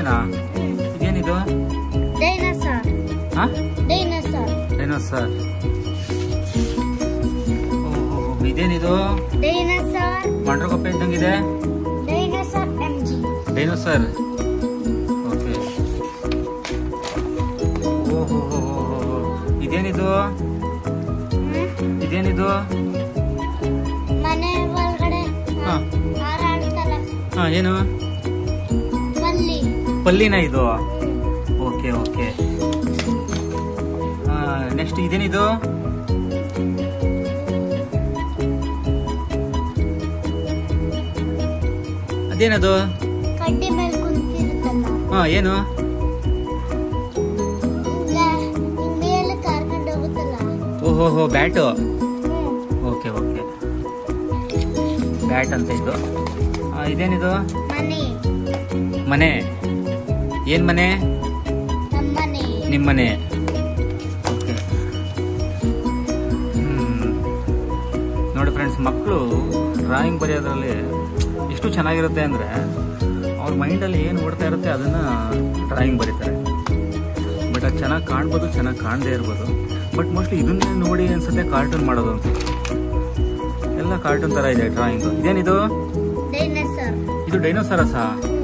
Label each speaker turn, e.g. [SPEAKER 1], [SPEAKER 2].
[SPEAKER 1] ಇದೆನಾ? ಇದೇನಿದು?
[SPEAKER 2] Dinosaur. Dinosaur.
[SPEAKER 1] Dinosaur. ಇದೇನಿದು?
[SPEAKER 2] ಡೈನೋಸಾರ್.
[SPEAKER 1] ಮಂಡ್ರಗೊಪ್ಪೆ ಇದ್ದಂಗಿದೆ.
[SPEAKER 2] ಡೈನೋಸಾರ್ ಎಂಜಿ.
[SPEAKER 1] ಡೈನೋಸಾರ್. ಓಕೆ. ಓಹೋ, ಇದೇನಿದು? ಇದೇನಿದು?
[SPEAKER 2] ಮನೆ ಒಳಗಡೆ ಹಾರಾಡ್ತಲ್ಲ.
[SPEAKER 1] ಏನು?
[SPEAKER 2] ಪಲ್ಲಿ.
[SPEAKER 1] ಪಲ್ಲಿನ ಇದು? Okay okay. ನೆಕ್ಸ್ಟ್ ಇದೇನಿದು? ಅದೇನದು?
[SPEAKER 2] ಕಡ್ಡಿ ಮೇಲೆ ಕುಂತಿರುತ್ತಲ್ಲ.
[SPEAKER 1] ಏನು?
[SPEAKER 2] ಮೇಲೆ ಕರ್ಕೊಂಡು ಹೋಗುತ್ತಲ್ಲ.
[SPEAKER 1] ಓಹೋ, ಬ್ಯಾಟು. ಓಕೆ ಓಕೆ, ಬ್ಯಾಟ್ ಅಂತ ಇದು. ಇದೇನಿದು?
[SPEAKER 2] ಮನೆ.
[SPEAKER 1] ಮನೆ. ಏನ್ ಮನೆ?
[SPEAKER 2] ನಮ್ಮನೆ.
[SPEAKER 1] ನಿಮ್ಮನೆ. ಓಕೆ. ನೋಡಿ ಫ್ರೆಂಡ್ಸ್, ಮಕ್ಕಳು ಡ್ರಾಯಿಂಗ್ ಬರೆಯೋದ್ರಲ್ಲಿ ಎಷ್ಟು ಚೆನ್ನಾಗಿರುತ್ತೆ ಅಂದರೆ ಅವ್ರ ಮೈಂಡಲ್ಲಿ ಏನು ಓಡ್ತಾ ಇರುತ್ತೆ ಅದನ್ನು ಡ್ರಾಯಿಂಗ್ ಬರೀತಾರೆ. ಬಟ್ ಅದು ಚೆನ್ನಾಗಿ ಕಾಣ್ಬೋದು, ಚೆನ್ನಾಗಿ ಕಾಣದೇ ಇರ್ಬೋದು. ಬಟ್ ಮೋಸ್ಟ್ಲಿ ಇದನ್ನೇ ನೋಡಿ ಅನ್ಸುತ್ತೆ ಕಾರ್ಟೂನ್ ಮಾಡೋದು ಅಂತ. ಎಲ್ಲ ಕಾರ್ಟೂನ್ ಥರ ಇದೆ ಡ್ರಾಯಿಂಗು. ಇದೇನಿದು?
[SPEAKER 2] ಡೈನೋಸಾರ್.
[SPEAKER 1] ಇದು ಡೈನೋಸಾರಸಾ?